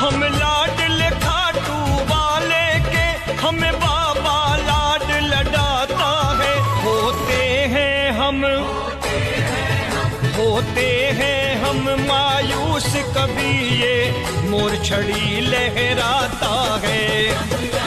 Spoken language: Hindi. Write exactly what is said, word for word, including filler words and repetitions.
हम लाडले खाटू वाले के, हमें बाबा लाड लडाता है। होते हैं हम होते हैं हम मायूस, कभी ये मोर छड़ी लहराता है।